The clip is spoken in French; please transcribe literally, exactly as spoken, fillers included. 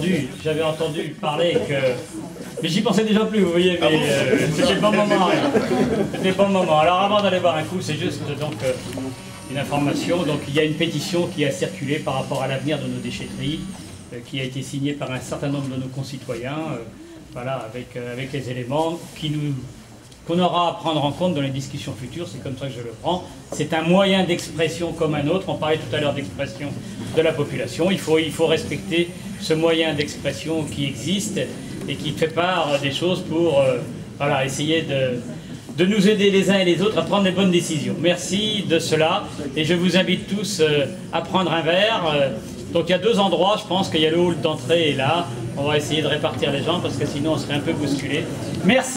entendu, j'avais entendu parler que... Mais j'y pensais déjà plus, vous voyez, mais euh, c'était pas le moment. C'était pas le moment. Alors avant d'aller boire un coup, c'est juste donc euh, une information. Donc il y a une pétition qui a circulé par rapport à l'avenir de nos déchetteries, euh, qui a été signée par un certain nombre de nos concitoyens, euh, voilà, avec, euh, avec les éléments qui nous... qu'on aura à prendre en compte dans les discussions futures, c'est comme ça que je le prends. C'est un moyen d'expression comme un autre. On parlait tout à l'heure d'expression de la population. Il faut, il faut respecter ce moyen d'expression qui existe et qui fait part des choses pour euh, voilà, essayer de, de nous aider les uns et les autres à prendre les bonnes décisions. Merci de cela et je vous invite tous euh, à prendre un verre. Euh, donc il y a deux endroits, je pense qu'il y a le hall d'entrée et là. On va essayer de répartir les gens parce que sinon on serait un peu bousculé. Merci.